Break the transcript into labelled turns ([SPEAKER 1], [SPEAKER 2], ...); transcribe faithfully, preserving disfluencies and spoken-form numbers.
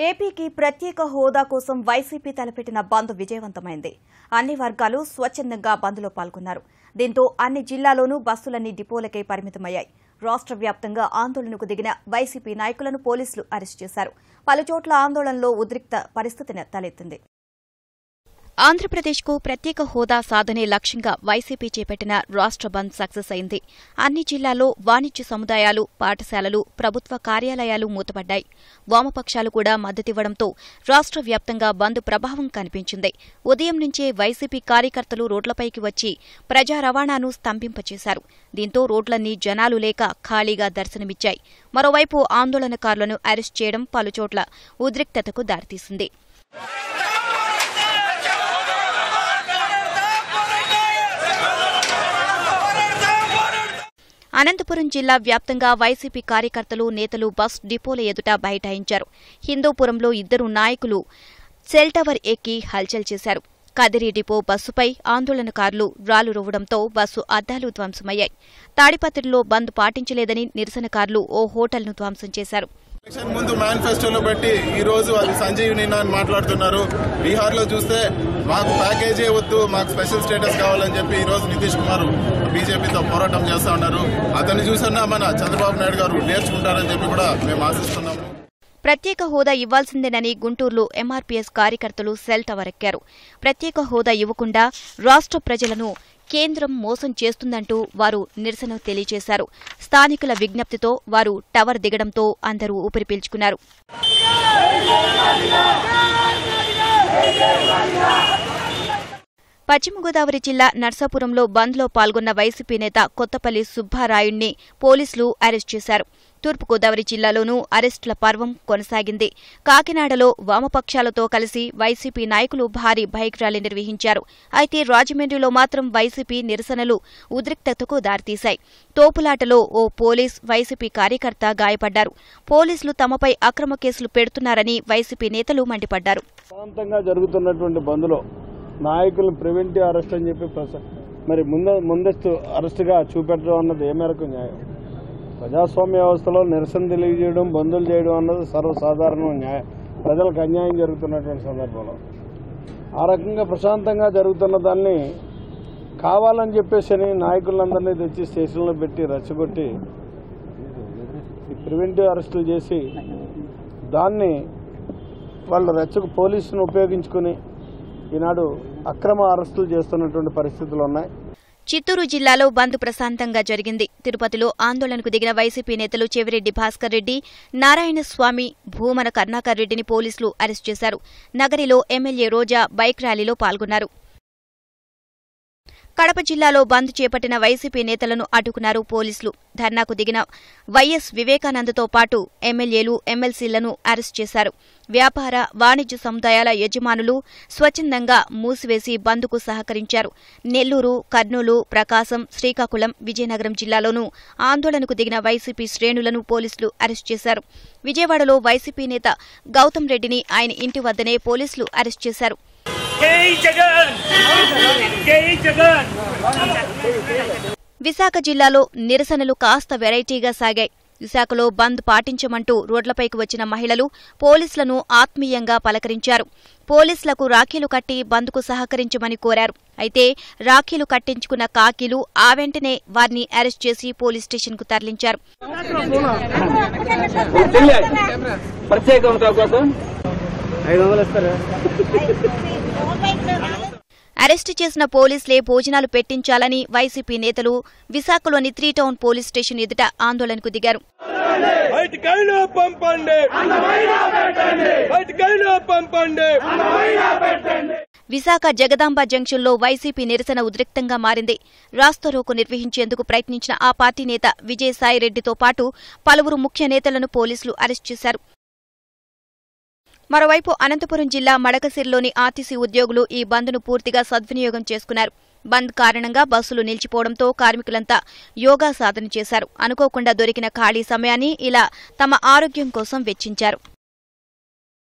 [SPEAKER 1] ఏపీకి ప్రత్యేక హోదా కోసం వైసీపీ తలపెట్టిన బంద్ విజయవంతమైంది. అన్ని వర్గాలు స్వచ్ఛందంగా బంద్లో పాల్గొన్నారు. దీంతో అన్ని జిల్లాల్లోనూ బస్సులన్నీ డిపోలకే పరిమితమయ్యాయి. రాష్ట్ర వ్యాప్తంగా ఆందోళనకు దిగిన వైసీపీ నాయకులను పోలీసులు అరెస్టు చేశారు. పలుచోట్ల ఆందోళనలో ఉద్రిక్త పరిస్థితి తలెత్తింది. ఆంధ్రప్రదేశ్కు ప్రత్యేక హోదా సాధనే లక్ష్యంగా వైసీపీ చేపట్టిన రాష్ట్ర బంద్ సక్సెస్ అయింది. అన్ని జిల్లాల్లో వాణిజ్య సముదాయాలు, పాఠశాలలు, ప్రభుత్వ కార్యాలయాలు మూతపడ్డాయి. వామపక్షాలు కూడా మద్దతివ్వడంతో రాష్ట్ర వ్యాప్తంగా బంద్ ప్రభావం కనిపించింది. ఉదయం నుంచే వైసీపీ కార్యకర్తలు రోడ్లపైకి వచ్చి ప్రజా రవాణాను స్తంభింపచేశారు. దీంతో రోడ్లన్నీ జనాలు లేక ఖాళీగా దర్శనమిచ్చాయి. మరోవైపు ఆందోళనకారులను అరెస్టు చేయడం పలుచోట్ల ఉద్రిక్తతకు దారితీసింది. అనంతపురం జిల్లా వ్యాప్తంగా వైసీపీ కార్యకర్తలు, నేతలు బస్ డిపోల ఎదుట బైఠాయించారు. హిందూపురంలో ఇద్దరు నాయకులు సెల్ టవర్ ఎక్కి హల్చల్ చేశారు. కదిరి డిపో బస్సుపై ఆందోళనకారులు రాళ్లు రువ్వడంతో బస్సు అద్దాలు ధ్వంసమయ్యాయి. తాడిపత్రిలో బంద్ పాటించలేదని నిరసనకారులు ఓ హోటల్ను ధ్వంసం చేశారు.
[SPEAKER 2] ఎలక్షన్ ముందు మేనిఫెస్టోలో పెట్టి ఈ రోజు అది సంజీవిని అని మాట్లాడుతున్నారు. బీహార్ లో చూస్తే మాకు ప్యాకేజీ వద్దు, మాకు స్పెషల్ స్టేటస్ కావాలని చెప్పి ఈ రోజు నితీష్ కుమార్ బీజేపీతో పోరాటం చేస్తా ఉన్నారు. అతన్ని చూసన్నా మన చంద్రబాబు నాయుడు గారు నేర్చుకుంటారని చెప్పి కూడా మేము ఆశిస్తున్నాము.
[SPEAKER 1] ప్రత్యేక హోదా ఇవ్వాల్సిందేనని గుంటూరులో ఎంఆర్పీఎస్ కార్యకర్తలు సెల్ టవర్ ఎక్కారు. ప్రత్యేక హోదా ఇవ్వకుండా రాష్ట్ర ప్రజలను కేంద్రం మోసం చేస్తుందంటూ వారు నిరసన తెలియజేశారు. స్థానికుల విజ్ఞప్తితో వారు టవర్ దిగడంతో అందరూ ఊపిరి పీల్చుకున్నారు. పశ్చిమ గోదావరి జిల్లా నర్సాపురంలో బంద్లో పాల్గొన్న వైసీపీ నేత కొత్తపల్లి సుబ్బారాయుడిని పోలీసులు అరెస్టు చేశారు. తూర్పుగోదావరి జిల్లాలోనూ అరెస్టుల పర్వం కొనసాగింది. కాకినాడలో వామపక్షాలతో కలిసి వైసీపీ నాయకులు భారీ బైక్ ర్యాలీ నిర్వహించారు. అయితే రాజమండ్రిలో మాత్రం వైసీపీ నిరసనలు ఉద్రిక్తతకు దారితీశాయి. తోపులాటలో ఓ పోలీస్, వైసీపీ కార్యకర్త గాయపడ్డారు. పోలీసులు తమపై అక్రమ కేసులు పెడుతున్నారని వైసీపీ నేతలు మండిపడ్డారు.
[SPEAKER 3] నాయకులు ప్రివెంటివ్ అరెస్ట్ అని చెప్పి మరి ముంద ముందస్తు అరెస్టుగా చూపెట్టడం అన్నది ఏ మేరకు న్యాయం? ప్రజాస్వామ్య వ్యవస్థలో నిరసన తెలియజేయడం, బంధులు చేయడం అన్నది సర్వసాధారణ న్యాయం. ప్రజలకు అన్యాయం జరుగుతున్నటువంటి సందర్భంలో ఆ రకంగా ప్రశాంతంగా జరుగుతున్న దాన్ని కావాలని చెప్పేసి నాయకులందరినీ తెచ్చి స్టేషన్లో పెట్టి రెచ్చగొట్టి ప్రివెంటివ్ అరెస్టులు చేసి దాన్ని వాళ్ళు రెచ్చకు పోలీసును ఉపయోగించుకుని ఈనాడు అక్రమ అరెస్టులు చేస్తున్నటువంటి పరిస్థితులు ఉన్నాయి.
[SPEAKER 1] చిత్తూరు జిల్లాలో బంద్ ప్రశాంతంగా జరిగింది. తిరుపతిలో ఆందోళనకు దిగిన వైసీపీ నేతలు చెవిరెడ్డి భాస్కర్ రెడ్డి, నారాయణస్వామి, భూమన కరుణాకర్ రెడ్డిని పోలీసులు అరెస్టు చేశారు. నగరిలో ఎమ్మెల్యే రోజా బైక్ ర్యాలీలో పాల్గొన్నారు. కడప జిల్లాలో బంద్ చేపట్టిన వైసీపీ నేతలను అడ్డుకున్నారు పోలీసులు. ధర్నాకు దిగిన వైఎస్ వివేకానందతో పాటు ఎమ్మెల్యేలు, ఎమ్మెల్సీలను అరెస్టు చేశారు. వ్యాపార, వాణిజ్య సముదాయాల యజమానులు స్వచ్ఛందంగా మూసివేసి బంద్కు సహకరించారు. నెల్లూరు, కర్నూలు, ప్రకాశం, శ్రీకాకుళం, విజయనగరం జిల్లాలోనూ ఆందోళనకు దిగిన వైసీపీ శ్రేణులను పోలీసులు అరెస్టు చేశారు. విజయవాడలో వైసీపీ నేత గౌతమ్ రెడ్డిని ఆయన ఇంటి వద్దనే పోలీసులు అరెస్టు చేశారు. విశాఖ జిల్లాలో నిరసనలు కాస్త వెరైటీగా సాగాయి. విశాఖలో బంద్ పాటించమంటూ రోడ్లపైకి వచ్చిన మహిళలు పోలీసులను ఆత్మీయంగా పలకరించారు. పోలీసులకు రాఖీలు కట్టి బంద్కు సహకరించమని కోరారు. అయితే రాఖీలు కట్టించుకున్న కాకీలు ఆ వెంటనే వారిని అరెస్ట్ చేసి పోలీస్ స్టేషన్కు తరలించారు. అరెస్టు చేసిన పోలీసులే భోజనాలు పెట్టించాలని వైసీపీ నేతలు విశాఖలోని త్రీ టౌన్ పోలీస్ స్టేషన్ ఎదుట ఆందోళనకు దిగారు. విశాఖ జగదాంబ జంక్షన్లో వైసీపీ నిరసన ఉద్రిక్తంగా మారింది. రాస్తారోకో నిర్వహించేందుకు ప్రయత్నించిన ఆ పార్టీ నేత విజయసాయిరెడ్డితో పాటు పలువురు ముఖ్య నేతలను పోలీసులు అరెస్టు చేశారు. మరోవైపు అనంతపురం జిల్లా మడకసిరిలోని ఆర్టీసీ ఉద్యోగులు ఈ బంద్ను పూర్తిగా సద్వినియోగం చేసుకున్నారు. బంద్ కారణంగా బస్సులు నిలిచిపోవడంతో కార్మికులంతా యోగా సాధన చేశారు. అనుకోకుండా దొరికిన ఖాళీ సమయాన్ని ఇలా తమ ఆరోగ్యం కోసం వెచ్చించారు.